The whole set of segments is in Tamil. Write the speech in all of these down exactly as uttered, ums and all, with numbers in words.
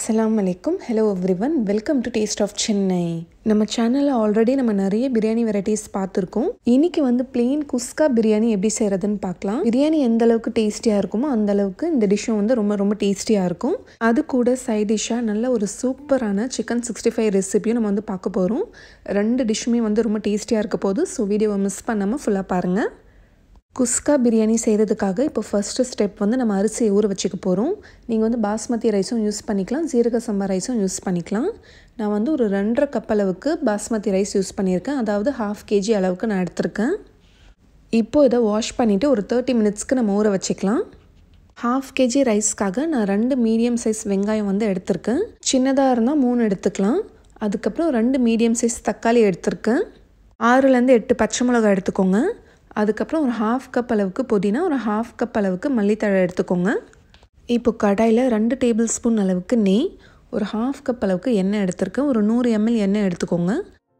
Assalamu alaikum. Hello everyone. Welcome to Taste of Chennai. நம்ம சேனல்ல ஆல்ரெடி நம்ம நிறைய பிரியாணி வெரைட்டிஸ் பார்த்திருக்கோம். இன்னைக்கு வந்து plain குஸ்கா பிரியாணி எப்படி செய்யறதுன்னு பார்க்கலாம். பிரியாணி எந்த அளவுக்கு டேஸ்டியா இருக்குமோ அந்த அளவுக்கு இந்த டிஷ் வந்து ரொம்ப ரொம்ப டேஸ்டியா இருக்கும். அது கூட சைடு டிஷ்ஷா நல்ல ஒரு சூப்பரான chicken sixty-five ரெசிபியும் நம்ம வந்து பார்க்க போறோம். ரெண்டு டிஷ்ஷுமே வந்து ரொம்ப டேஸ்டியா இருக்க போகுது. சோ வீடியோவை மிஸ் பண்ணாம ஃபுல்லா பாருங்க. குஸ்கா பிரியாணி செய்கிறதுக்காக இப்போ ஃபர்ஸ்ட் ஸ்டெப் வந்து நம்ம அரிசியை ஊற வச்சுக்க போகிறோம். நீங்கள் வந்து பாஸ்மதி ரைஸும் யூஸ் பண்ணிக்கலாம், ஜீரக சம்பா ரைஸும் யூஸ் பண்ணிக்கலாம். நான் வந்து ஒரு ரெண்டரை கப் அளவுக்கு பாஸ்மதி ரைஸ் யூஸ் பண்ணியிருக்கேன், அதாவது ஹாஃப் கேஜி அளவுக்கு நான் எடுத்திருக்கேன். இப்போது இதை வாஷ் பண்ணிவிட்டு ஒரு தேர்ட்டி மினிட்ஸ்க்கு நம்ம ஊற வச்சுக்கலாம். ஹாஃப் கேஜி ரைஸ்க்காக நான் ரெண்டு மீடியம் சைஸ் வெங்காயம் வந்து எடுத்திருக்கேன். சின்னதாக இருந்தால் மூணு எடுத்துக்கலாம். அதுக்கப்புறம் ரெண்டு மீடியம் சைஸ் தக்காளி எடுத்திருக்கேன். ஆறுலேருந்து எட்டு பச்சை மிளகாய் எடுத்துக்கோங்க. அதுக்கப்புறம் ஒரு ஹாஃப் கப் அளவுக்கு புதினா, ஒரு ஹாஃப் கப் அளவுக்கு மல்லித்தழை எடுத்துக்கோங்க. இப்போ கடாயில் ரெண்டு டேபிள் ஸ்பூன் அளவுக்கு நெய், ஒரு ஹாஃப் கப் அளவுக்கு எண்ணெய் எடுத்திருக்கேன். ஒரு நூறு எம்எல் எண்ணெய் எடுத்துக்கோங்க.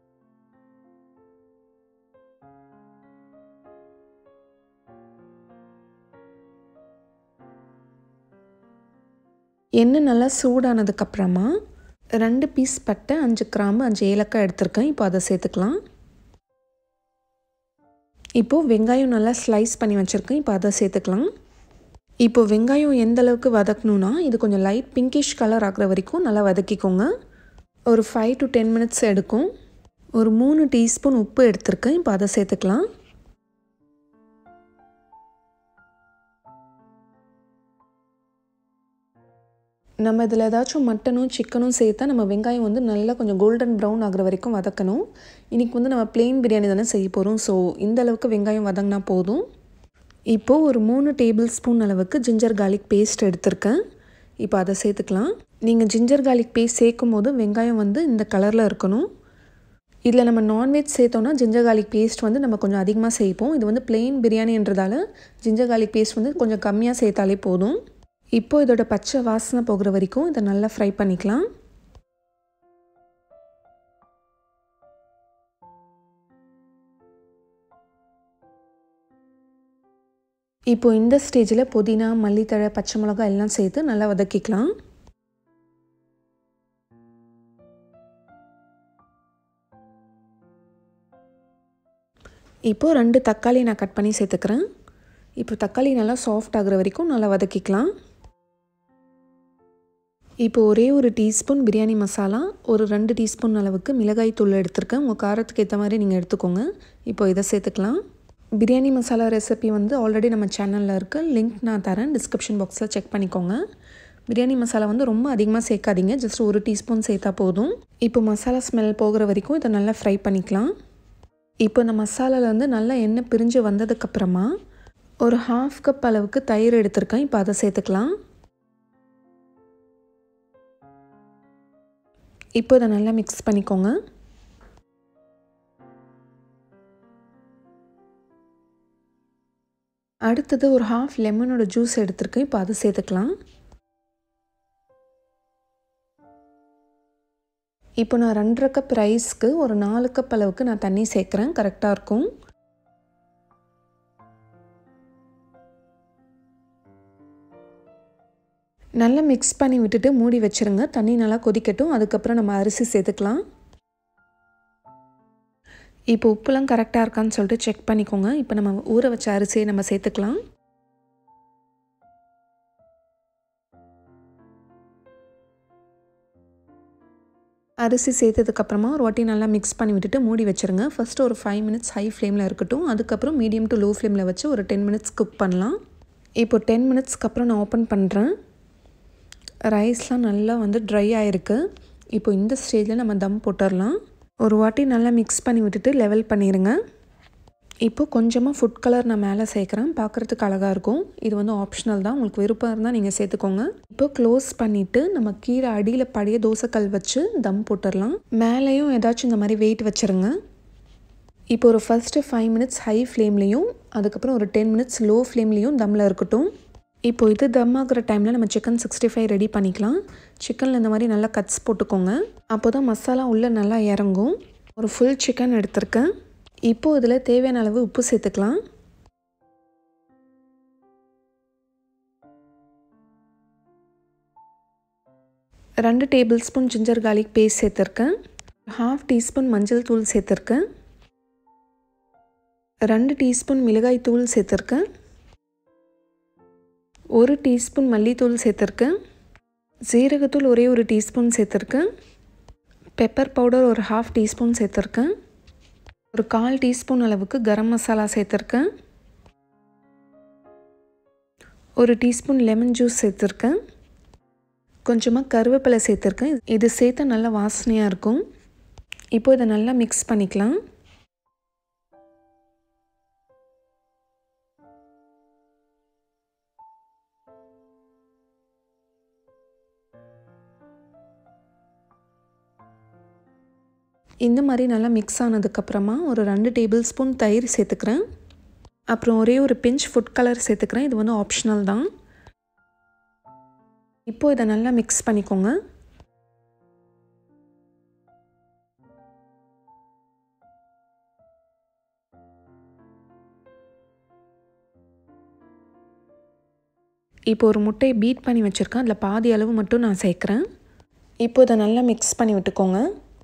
எண்ணெய் நல்லா சூடானதுக்கப்புறமா ரெண்டு பீஸ் பட்டை, அஞ்சு கிராம்பு, அஞ்சு ஏலக்காய் எடுத்திருக்கேன். இப்போ அதை சேர்த்துக்கலாம். இப்போது வெங்காயம் நல்லா ஸ்லைஸ் பண்ணி வச்சுருக்கேன். இப்போ அதை சேர்த்துக்கலாம். இப்போ வெங்காயம் எந்த அளவுக்கு வதக்கணுன்னா இது கொஞ்சம் லைட் பிங்கிஷ் கலர் ஆகிற வரைக்கும் நல்லா வதக்கிக்கோங்க. ஒரு ஃபைவ் டு டென் மினிட்ஸ் எடுக்கும். ஒரு மூணு டீஸ்பூன் உப்பு எடுத்திருக்கேன். இப்போ அதை சேர்த்துக்கலாம். நம்ம இதில் ஏதாச்சும் மட்டனும் சிக்கனும் சேர்த்தா நம்ம வெங்காயம் வந்து நல்லா கொஞ்சம் கோல்டன் ப்ரௌன் ஆகிற வரைக்கும் வதக்கணும். இன்றைக்கி வந்து நம்ம பிளெயின் பிரியாணி தானே செய்ய போகிறோம். ஸோ இந்த அளவுக்கு வெங்காயம் வதங்கினா போதும். இப்போது ஒரு மூணு டேபிள் ஸ்பூன் அளவுக்கு ஜிஞ்சர் கார்லிக் பேஸ்ட் எடுத்திருக்கேன். இப்போ அதை சேர்த்துக்கலாம். நீங்கள் ஜிஞ்சர் கார்லிக் பேஸ்ட் சேர்க்கும் போது வெங்காயம் வந்து இந்த கலரில் இருக்கணும். இதில் நம்ம நான்வெஜ் சேர்த்தோன்னா ஜிஞ்சர் கார்லிக் பேஸ்ட் வந்து நம்ம கொஞ்சம் அதிகமாக சேர்ப்போம். இது வந்து பிளெயின் பிரியாணின்றதால ஜிஞ்சர் கார்லிக் பேஸ்ட் வந்து கொஞ்சம் கம்மியாக சேர்த்தாலே போதும். இப்போது இதோட பச்சை வாசனை போகிற வரைக்கும் இதை நல்லா ஃப்ரை பண்ணிக்கலாம். இப்போ இந்த ஸ்டேஜில் புதினா, மல்லித்தழை, பச்சை மிளகாய் எல்லாம் சேர்த்து நல்லா வதக்கிக்கலாம். இப்போது ரெண்டு தக்காளி நான் கட் பண்ணி சேர்த்துக்கிறேன். இப்போ தக்காளி நல்லா சாஃப்ட் ஆகிற வரைக்கும் நல்லா வதக்கிக்கலாம். இப்போ ஒரே ஒரு டீஸ்பூன் பிரியாணி மசாலா, ஒரு ரெண்டு டீஸ்பூன் அளவுக்கு மிளகாய் தூள் எடுத்திருக்கேன். உங்கள் காரத்துக்கு ஏற்ற மாதிரி நீங்கள் எடுத்துக்கோங்க. இப்போ இதை சேர்த்துக்கலாம். பிரியாணி மசாலா ரெசிபி வந்து ஆல்ரெடி நம்ம சேனலில் இருக்குது, லிங்க் நான் தரேன், டிஸ்கிரிப்ஷன் பாக்ஸில் செக் பண்ணிக்கோங்க. பிரியாணி மசாலா வந்து ரொம்ப அதிகமாக சேர்க்காதீங்க, ஜஸ்ட் ஒரு டீஸ்பூன் சேர்த்தா போதும். இப்போ மசாலா ஸ்மெல் போகிற வரைக்கும் இதை நல்லா ஃப்ரை பண்ணிக்கலாம். இப்போ இந்த மசாலாவில் வந்து நல்லா எண்ணெய் பிரிஞ்சு வந்ததுக்கப்புறமா ஒரு ஹாஃப் கப் அளவுக்கு தயிர் எடுத்திருக்கேன். இப்போ அதை சேர்த்துக்கலாம். இப்போ இதை நல்லா மிக்ஸ் பண்ணிக்கோங்க. அடுத்தது ஒரு ஹாஃப் லெமனோட ஜூஸ் எடுத்திருக்கேன். இப்போ அதை சேர்த்துக்கலாம். இப்போ நான் ரெண்டரை கப் ரைஸ்க்கு ஒரு நாலு கப் அளவுக்கு நான் தண்ணி சேர்க்குறேன், கரெக்டாக இருக்கும். நல்லா மிக்ஸ் பண்ணி விட்டுட்டு மூடி வச்சுருங்க. தண்ணி நல்லா கொதிக்கட்டும். அதுக்கப்புறம் நம்ம அரிசி சேர்த்துக்கலாம். இப்போ உப்புலாம் கரெக்டாக இருக்கான்னு சொல்லிட்டு செக் பண்ணிக்கோங்க. இப்போ நம்ம ஊற வச்ச அரிசியை நம்ம சேர்த்துக்கலாம். அரிசி சேர்த்ததுக்கப்புறமா ஒரு வாட்டி நல்லா மிக்ஸ் பண்ணி விட்டுட்டு மூடி வச்சுருங்க. ஃபஸ்ட்டு ஒரு ஃபைவ் மினிட்ஸ் ஹை ஃப்ளேமில் இருக்கட்டும். அதுக்கப்புறம் மீடியம் டு லோ ஃப்ளேமில் வச்சு ஒரு டென் மினிட்ஸ் குக் பண்ணலாம். இப்போ டென் மினிட்ஸ்க்கு அப்புறம் நான் ஓப்பன் பண்ணுறேன். ரைஸ்லாம் நல்லா வந்து ட்ரை ஆகிருக்கு. இப்போ இந்த ஸ்டேஜில் நம்ம தம் போட்டுடலாம். ஒரு வாட்டி நல்லா மிக்ஸ் பண்ணி விட்டுட்டு லெவல் பண்ணிடுங்க. இப்போது கொஞ்சமாக ஃபுட் கலர் நான் மேலே சேர்க்குறேன், பார்க்குறதுக்கு அழகாக இருக்கும். இது வந்து ஆப்ஷனல் தான், உங்களுக்கு விருப்பம் இருந்தால் நீங்கள் சேர்த்துக்கோங்க. இப்போ க்ளோஸ் பண்ணிவிட்டு நம்ம கீழே அடியில் பழைய தோசைக்கல் வச்சு தம் போட்டுடலாம். மேலேயும் ஏதாச்சும் இந்த மாதிரி வெயிட் வச்சுருங்க. இப்போ ஒரு ஃபஸ்ட்டு ஃபைவ் மினிட்ஸ் ஹை ஃப்ளேம்லேயும் அதுக்கப்புறம் ஒரு டென் மினிட்ஸ் லோ ஃப்ளேம்லேயும் தம்மில் இருக்கட்டும். இப்போ இது தம் ஆகிற டைமில் நம்ம சிக்கன் சிக்ஸ்டி ஃபைவ் ரெடி பண்ணிக்கலாம். சிக்கனில் இந்த மாதிரி நல்லா கட்ஸ் போட்டுக்கோங்க, அப்போ தான் மசாலா உள்ளே நல்லா இறங்கும். ஒரு ஃபுல் சிக்கன் எடுத்திருக்கேன். இப்போது இதில் தேவையான அளவு உப்பு சேர்த்துக்கலாம். ரெண்டு tablespoon ginger garlic paste சேர்த்துருக்கேன். ஹாஃப் டீஸ்பூன் மஞ்சள் தூள் சேர்த்துருக்கேன். ரெண்டு டீஸ்பூன் மிளகாய் தூள் சேர்த்துருக்கேன். ஒரு டீஸ்பூன் மல்லித்தூள் சேர்த்துருக்கேன். ஜீரகத்தூள் ஒரே ஒரு டீஸ்பூன் சேர்த்துருக்கேன். பெப்பர் பவுடர் ஒரு ஹாஃப் டீஸ்பூன் சேர்த்துருக்கேன். ஒரு கால் டீஸ்பூன் அளவுக்கு கரம் மசாலா சேர்த்துருக்கேன். ஒரு டீஸ்பூன் லெமன் ஜூஸ் சேர்த்துருக்கேன். கொஞ்சமாக கருவேப்பிலை சேர்த்துருக்கேன். இது சேர்த்தா நல்லா வாசனையாக இருக்கும். இப்போ இதை நல்லா மிக்ஸ் பண்ணிக்கலாம். இந்த மாதிரி நல்லா மிக்ஸ் ஆனதுக்கப்புறமா ஒரு ரெண்டு டேபிள் ஸ்பூன் தயிர் சேர்த்துக்கிறேன். அப்புறம் ஒரே ஒரு பிஞ்ச் ஃபுட் கலர் சேர்த்துக்கிறேன். இது வந்து ஆப்ஷனல் தான். இப்போது இதை நல்லா மிக்ஸ் பண்ணிக்கோங்க. இப்போ ஒரு முட்டையை பீட் பண்ணி வச்சுருக்கேன். அதில் பாதி அளவு மட்டும் நான் சேர்க்குறேன். இப்போ இதை நல்லா மிக்ஸ் பண்ணி விட்டுக்கோங்க.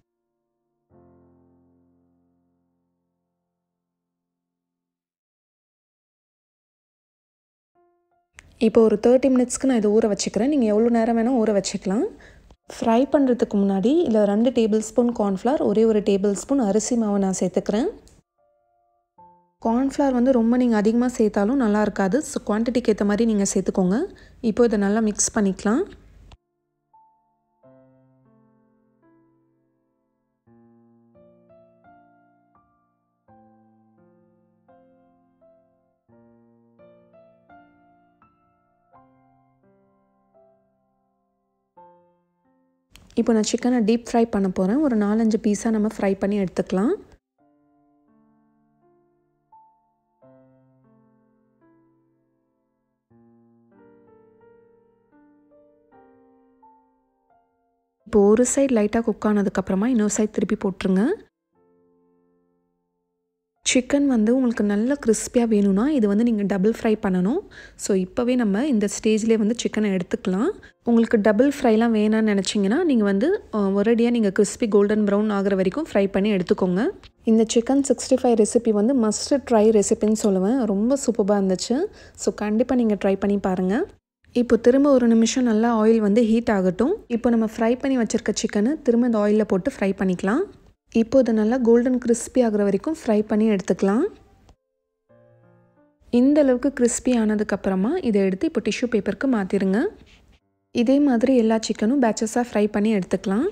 இப்போ ஒரு தேர்ட்டி மினிட்ஸ்க்கு நான் இதை ஊற வச்சுக்கிறேன். நீங்கள் எவ்வளோ நேரம் வேணால் ஊற வச்சுக்கலாம். ஃப்ரை பண்ணுறதுக்கு முன்னாடி இல்லை ரெண்டு டேபிள் ஸ்பூன் கார்ன்ஃப்ளவர், ஒரே ஒரு டேபிள் ஸ்பூன் அரிசி மாவு நான் சேர்த்துக்கிறேன். கார்ன்ஃப்ளவர் வந்து ரொம்ப நீங்கள் அதிகமாக சேர்த்தாலும் நல்லா இருக்காது. ஸோ குவான்டிட்டிக்கு ஏற்ற மாதிரி நீங்கள் சேர்த்துக்கோங்க. இப்போ இதை நல்லா மிக்ஸ் பண்ணிக்கலாம். இப்போ நான் சிக்கனை டீப் ஃப்ரை பண்ண போகிறேன். ஒரு நாலஞ்சு பீஸாக நம்ம ஃப்ரை பண்ணி எடுத்துக்கலாம். இப்போ ஒரு சைடு லைட்டாக குக் ஆனதுக்கப்புறமா இன்னொரு சைடு திருப்பி போட்டுருங்க. சிக்கன் வந்து உங்களுக்கு நல்ல கிறிஸ்பியாக வேணும்னா இது வந்து நீங்கள் டபுள் ஃப்ரை பண்ணணும். ஸோ இப்போவே நம்ம இந்த ஸ்டேஜ்லேயே வந்து சிக்கனை எடுத்துக்கலாம். உங்களுக்கு டபுள் ஃப்ரைலாம் வேணான்னு நினச்சிங்கன்னா நீங்கள் வந்து ஒரேடியாக நீங்கள் கிறிஸ்பி கோல்டன் ப்ரௌன் ஆகிற வரைக்கும் ஃப்ரை பண்ணி எடுத்துக்கோங்க. இந்த சிக்கன் சிக்ஸ்டி ஃபைவ் ரெசிபி வந்து மஸ்ட் ட்ரை ரெசிபின்னு சொல்லுவேன். ரொம்ப சூப்பராக இருந்துச்சு. ஸோ கண்டிப்பாக நீங்கள் ட்ரை பண்ணி பாருங்கள். இப்போ திரும்ப ஒரு நிமிஷம் நல்லா ஆயில் வந்து ஹீட் ஆகட்டும். இப்போ நம்ம ஃப்ரை பண்ணி வச்சுருக்க சிக்கனை திரும்ப இந்த ஆயிலில் போட்டு ஃப்ரை பண்ணிக்கலாம். இப்போ இதை நல்லா கோல்டன் கிறிஸ்பி ஆகிற வரைக்கும் ஃப்ரை பண்ணி எடுத்துக்கலாம். இந்த அளவுக்கு கிறிஸ்பி ஆனதுக்கப்புறமா இதை எடுத்து இப்போ டிஷ்யூ பேப்பருக்கு மாற்றிடுங்க. இதே மாதிரி எல்லா சிக்கனும் பேட்சஸாக ஃப்ரை பண்ணி எடுத்துக்கலாம்.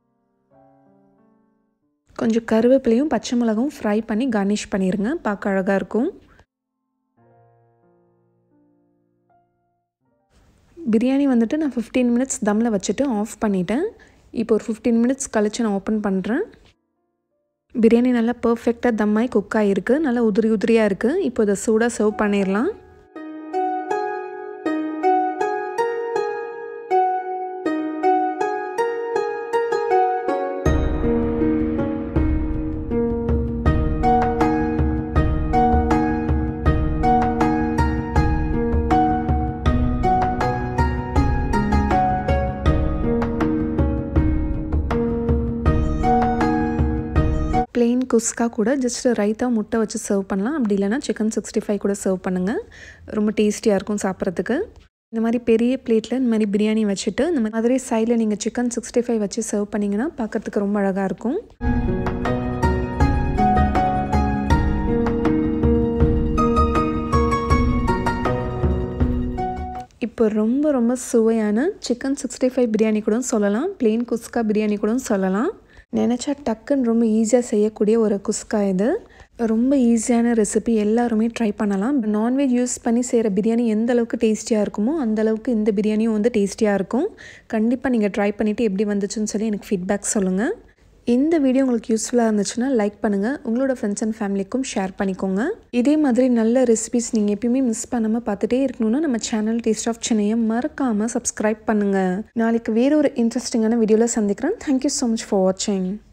கொஞ்சம் கருவேப்பிலையும் பச்சை மிளகாவும் ஃப்ரை பண்ணி கார்னிஷ் பண்ணிடுங்க. பார்க்க அழகாக இருக்கும். பிரியாணி வந்துட்டு நான் ஃபிஃப்டீன் மினிட்ஸ் தம்மில் வச்சுட்டு ஆஃப் பண்ணிட்டேன். இப்போ ஒரு ஃபிஃப்டீன் மினிட்ஸ் கழித்து நான் ஓப்பன் பண்ணுறேன். பிரியாணி நல்லா பர்ஃபெக்டாக தம்மாய் குக் ஆகிருக்கு. நல்லா உதிரி உதிரியாக இருக்குது. இப்போ இதை சூடாக சர்வ் பண்ணிடலாம். பிளெயின் குஸ்கா கூட ஜஸ்ட் ரைத்தா முட்டை வச்சு சர்வ் பண்ணலாம். அப்படி இல்லைனா சிக்கன் சிக்ஸ்டி ஃபைவ் கூட சர்வ் பண்ணுங்கள். ரொம்ப டேஸ்டியாக இருக்கும் சாப்பிட்றதுக்கு. இந்த மாதிரி பெரிய பிளேட்டில் இந்த மாதிரி பிரியாணி வச்சுட்டு இந்த மாதிரி சைடில் நீங்கள் சிக்கன் சிக்ஸ்டி ஃபைவ் வச்சு சர்வ் பண்ணிங்கன்னா பார்க்குறதுக்கு ரொம்ப அழகாக இருக்கும். இப்போ ரொம்ப ரொம்ப சுவையான சிக்கன் சிக்ஸ்டி ஃபைவ் பிரியாணி கூட சொல்லலாம். பிளெயின் குஸ்கா பிரியாணி கூட சொல்லலாம். நினச்சா டக்குன்னு ரொம்ப ஈஸியாக செய்யக்கூடிய ஒரு குஸ்கா இது. ரொம்ப ஈஸியான ரெசிபி, எல்லாருமே ட்ரை பண்ணலாம். நான்வெஜ் யூஸ் பண்ணி செய்கிற பிரியாணி எந்த அளவுக்கு டேஸ்டியாக இருக்குமோ அந்த அளவுக்கு இந்த பிரியாணியும் வந்து டேஸ்டியாக இருக்கும். கண்டிப்பாக நீங்கள் ட்ரை பண்ணிவிட்டு எப்படி வந்துச்சுன்னு சொல்லி எனக்கு ஃபீட்பேக் சொல்லுங்கள். இந்த வீடியோ உங்களுக்கு யூஸ்ஃபுல்லாக இருந்துச்சுன்னா லைக் பண்ணுங்கள். உங்களோட ஃப்ரெண்ட்ஸ் அண்ட் ஃபேமிலிக்கும் ஷேர் பண்ணிக்கோங்க. இதே மாதிரி நல்ல ரெசிபிஸ் நீங்கள் எப்பயுமே மிஸ் பண்ணாமல் பார்த்துட்டே இருக்கணும்னா நம்ம சேனல் டேஸ்ட் ஆஃப் சென்னையை மறக்காமல் சப்ஸ்கிரைப் பண்ணுங்கள். நாளைக்கு வேறு ஒரு இன்ட்ரெஸ்டிங்கான வீடியோவில் சந்திக்கிறேன். தேங்க்யூ ஸோ மச் ஃபார் வாட்சிங்.